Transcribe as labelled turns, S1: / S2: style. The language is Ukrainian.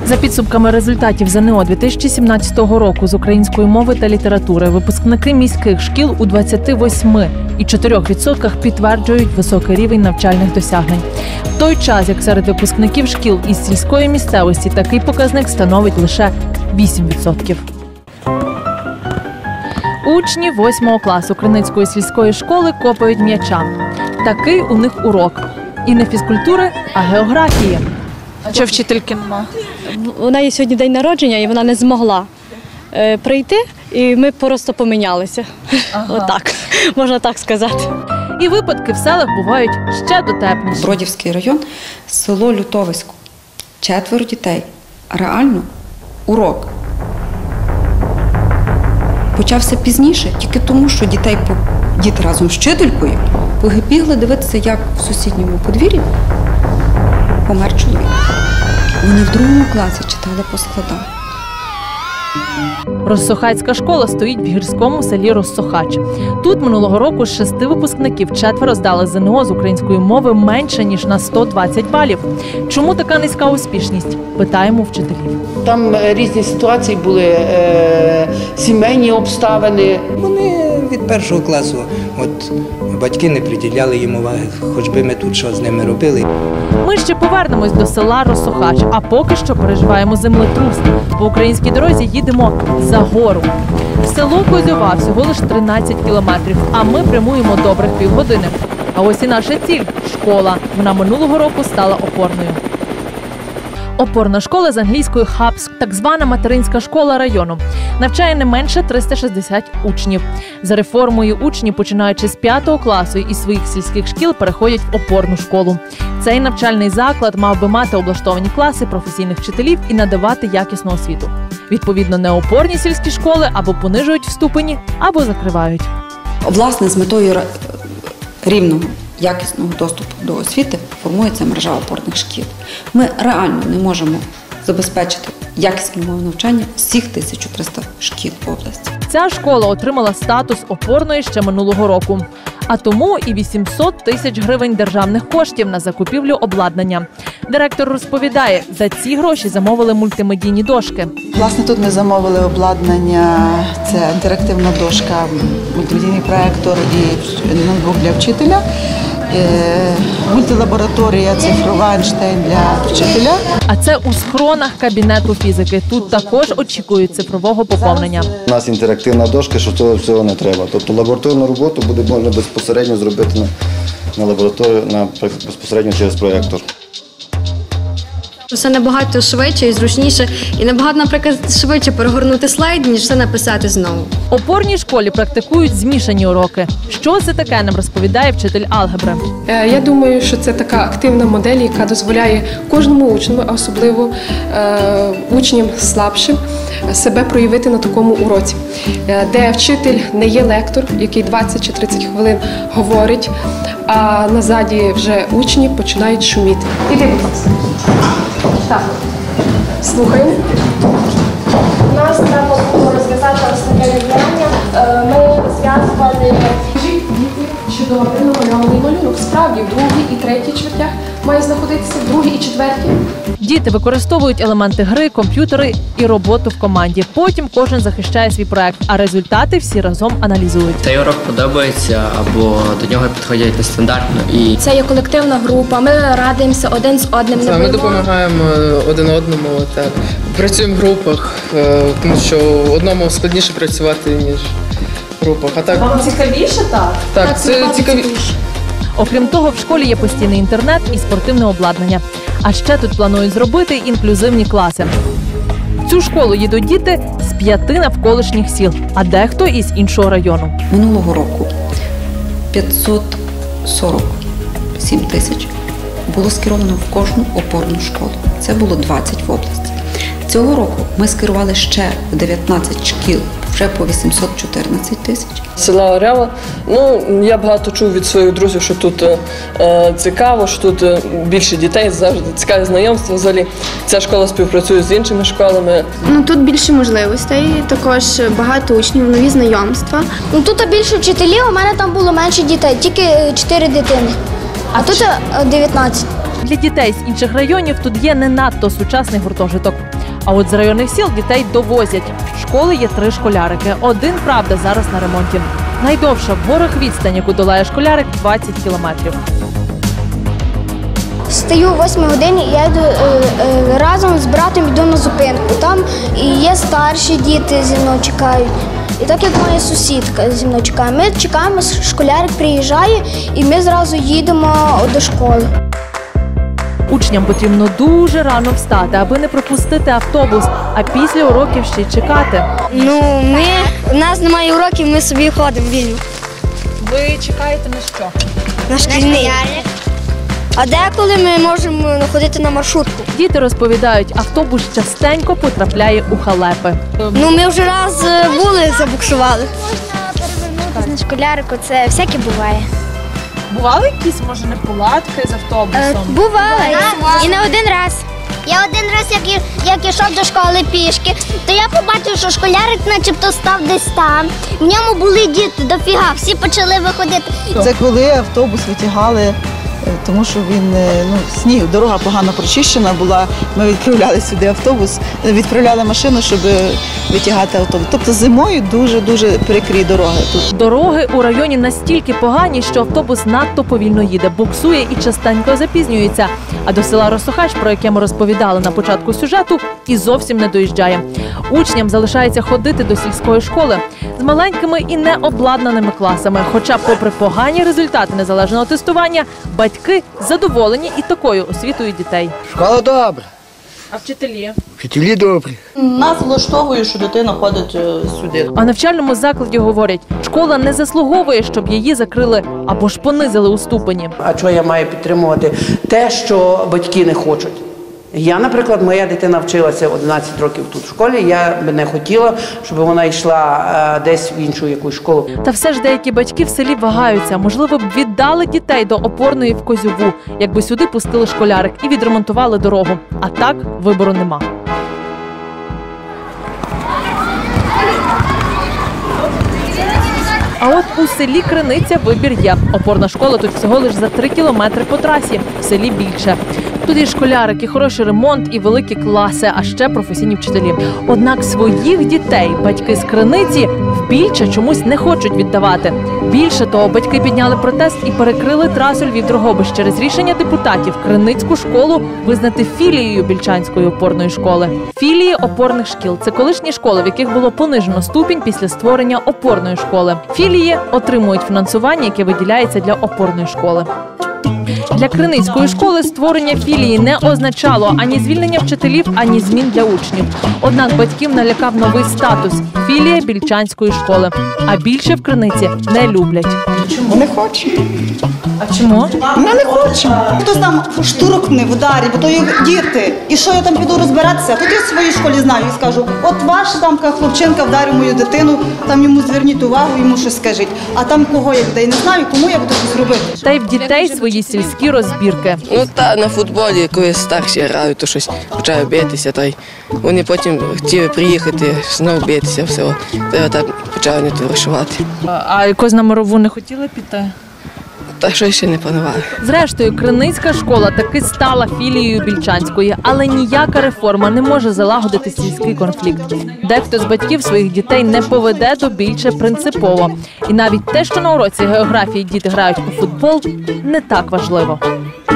S1: За підсумками результатів ЗНО 2017 року з української мови та літератури, випускники міських шкіл у 28,4% підтверджують високий рівень навчальних досягнень. В той час, як серед випускників шкіл із сільської місцевості такий показник становить лише 8%. Учні 8 класу Криницької сільської школи копають м'яча. Такий у них урок. І не фізкультури, а географії. Чи вчительки нема?
S2: У неї сьогодні день народження, і вона не змогла прийти, і ми просто помінялися. Отак, можна так сказати.
S1: І випадки в селах бувають ще дотепніші.
S3: Бродівський район, село Лютовисько. 4 дітей. Реально урок почався пізніше, тільки тому, що діти разом з вчителькою побігли дивитися, як в сусідньому подвір'ї помер чоловік. Вони в 2 класі читали по складах.
S1: Россохацька школа стоїть в гірському селі Россохач. Тут минулого року з 6 випускників 4 здали ЗНО з української мови менше, ніж на 120 балів. Чому така низька успішність? Питаємо вчителів.
S4: Там різні ситуації були, сімейні обставини.
S5: Вони від 1 класу, батьки не приділяли їм уваги, хоч би ми тут що з ними робили.
S1: Ми ще повернемось до села Россохач, а поки що переживаємо землетрус. По українській дорозі їдемо за гору. В село Козьова всього лише 13 кілометрів, а ми прямуємо добрих півгодини. А ось і наша ціль – школа. Вона минулого року стала опорною. Опорна школа з англійської «Хабс», так звана материнська школа району. Навчає не менше 360 учнів. За реформою учні, починаючи з 5 класу із своїх сільських шкіл, переходять в опорну школу. Цей навчальний заклад мав би мати облаштовані класи, професійних вчителів і надавати якісну освіту. Відповідно, неопорні сільські школи або понижують в ступені, або закривають.
S3: Власне, з метою рівного, якісного доступу до освіти формується мережа опорних шкіл. Ми реально не можемо забезпечити якісне умови навчання всіх 1300 шкіл в області.
S1: Ця школа отримала статус опорної ще минулого року. А тому і 800 тисяч гривень державних коштів на закупівлю обладнання. Директор розповідає, за ці гроші замовили мультимедійні дошки.
S6: Власне, тут ми замовили обладнання, це інтерактивна дошка, мультимедійний проєктор і ноутбук для вчителя, мультилабораторія цифрова Ейнштейн для вчителя.
S1: А це у схронах кабінету фізики. Тут також очікують цифрового поповнення.
S7: У нас інтерактивна дошка, що цього всього не треба. Тобто лабораторну роботу буде можна безпосередньо зробити на лабораторію, безпосередньо через проєктор.
S8: Все набагато швидше і зручніше, і набагато, наприклад, швидше перегорнути слайд, ніж все написати знову.
S1: В опорній школі практикують змішані уроки. Що це таке, нам розповідає вчитель алгебри.
S9: Я думаю, що це така активна модель, яка дозволяє кожному учню, а особливо учням слабшим, себе проявити на такому уроці, де вчитель не є лектор, який 20 чи 30 хвилин говорить, а назаді вже учні починають шуміти. Іди, будь ласка. Так, слухаємо.
S10: У нас треба було розв'язати ось таке рівняння. Ми зв'язували...
S9: Діти, чудово намальований малюнок. Справді, в 2-й і 3-й чвертях має знаходитися, в 2-й і 4-й.
S1: Діти використовують елементи гри, комп'ютери і роботу в команді. Потім кожен захищає свій проект, а результати всі разом аналізують.
S11: Цей урок подобається або до нього підходять нестандартно.
S10: Це є колективна група, ми радимося один з одним.
S12: Ми допомагаємо один одному, так. Працюємо в групах, тому що одному складніше працювати, ніж в групах. А так...
S1: Вам цікавіше, так?
S12: Так, це цікавіше.
S1: Окрім того, в школі є постійний інтернет і спортивне обладнання. А ще тут планують зробити інклюзивні класи. В цю школу їдуть діти з 5 навколишніх сіл, а дехто із іншого району.
S3: Минулого року 547 тисяч було скеровано в кожну опорну школу. Це було 20 в області. Цього року ми скерували ще в 19 шкіл, вже по 814 тисяч.
S12: Села Орява. Я багато чув від своїх друзів, що тут цікаво, що тут більше дітей, завжди цікаві знайомства. Взагалі ця школа співпрацює з іншими школами.
S10: Тут більше можливостей, також багато учнів, нові знайомства. Тут більше вчителів, у мене там було менше дітей, тільки 4 дитини, а тут 19.
S1: Для дітей з інших районів тут є не надто сучасний гуртожиток. А от з районних сіл дітей довозять. В школи є 3 школярики. Один, правда, зараз на ремонті. Найдовша в горах відстань, яку долає школярик, 20 кілометрів.
S10: Стаю о 8 годині і я йду разом з братом йду на зупинку. Там і є старші діти зі мною чекають. І так як моя сусідка зі мною чекає. Ми чекаємо, школярик приїжджає і ми зразу їдемо до школи.
S1: Учням потрібно дуже рано встати, аби не пропустити автобус, а після уроків ще й чекати.
S10: У нас немає уроків, ми собі ходимо вільно.
S1: Ви чекаєте на що?
S10: На шкільний. А деколи ми можемо ходити на маршрутку.
S1: Діти розповідають, автобус частенько потрапляє у халепи.
S10: Ми вже раз були, забуксували. Можна перевернутися на школярику, це всяке буває.
S1: Бували якісь, може, неполадки з автобусом?
S10: Бували. І не один раз. Я один раз, як йшов до школи пішки, то я побачив, що школярик начебто став десь там. В ньому були діти дофіга, всі почали виходити.
S6: Це коли автобус витягали, тому що він, сніг, дорога погано прочищена була. Ми відправляли сюди автобус, відправляли машину, щоб витягати автобус. Тобто зимою дуже-дуже прикрі дороги тут.
S1: Дороги у районі настільки погані, що автобус надто повільно їде, буксує і частенько запізнюється. А до села Росохач, про яке ми розповідали на початку сюжету, і зовсім не доїжджає. Учням залишається ходити до сільської школи з маленькими і необладнаними класами. Хоча, попри погані результати незалежного тестування, батьки задоволені і такою освітою дітей.
S13: Школа добра.
S1: А вчителі?
S13: Вчителі добрі.
S14: Нас влаштовує, що дитина ходить сюди.
S1: А в навчальному закладі говорять, школа не заслуговує, щоб її закрили або ж понизили у ступені.
S4: А чого я маю підтримувати те, що батьки не хочуть? Я, наприклад, моя дитина вчилася 11 років тут в школі, я б не хотіла, щоб вона йшла десь в іншу якусь школу.
S1: Та все ж деякі батьки в селі вагаються. Можливо, б віддали дітей до опорної в Козьову, якби сюди пустили школярик і відремонтували дорогу. А так вибору нема. А от у селі Криниця вибір є. Опорна школа тут всього лише за 3 кілометри по трасі, в селі більше. Тут є школярики, хороший ремонт і великі класи, а ще професійні вчителі. Однак своїх дітей батьки з Криниці в Більче чомусь не хочуть віддавати. Більше того, батьки підняли протест і перекрили трасу Львів-Дрогобич через рішення депутатів Криницьку школу визнати філією Більчанської опорної школи. Філії опорних шкіл – це колишні школи, в яких було понижено ступінь після створення опорної школи. Філії отримують фінансування, яке виділяється для опорної школи. Для Криницької школи створення філії не означало ані звільнення вчителів, ані змін для учнів. Однак батьків налякав новий статус – філія Більчанської школи. А більше в Криниці не люблять.
S6: Чому? Не хочемо.
S1: А чому?
S6: Ми не хочемо. Хтось там штуркне в ударі, бо то є діти. І що я там піду розбиратися? Тоді в своїй школі знаю і скажу, от ваша там хлопчинка вдарив мою дитину, там йому зверніть увагу, йому щось скажіть. А там кого я людей не знаю, кому я буду щось робити.
S1: Та й в дітей свої сільські розбірки.
S12: На футболі, коли старші грають, то щось почали битися. Та й вони потім хотіли приїхати, знову битися, все. Та так почали не товаришувати.
S1: А якось на Мирову не хотіли піти?
S12: Та що ще не планували.
S1: Зрештою, Криницька школа таки стала філією Більчанської, але ніяка реформа не може залагодити сільський конфлікт. Дехто з батьків своїх дітей не поведе до Більче принципово. І навіть те, що на уроці географії діти грають у футбол, не так важливо.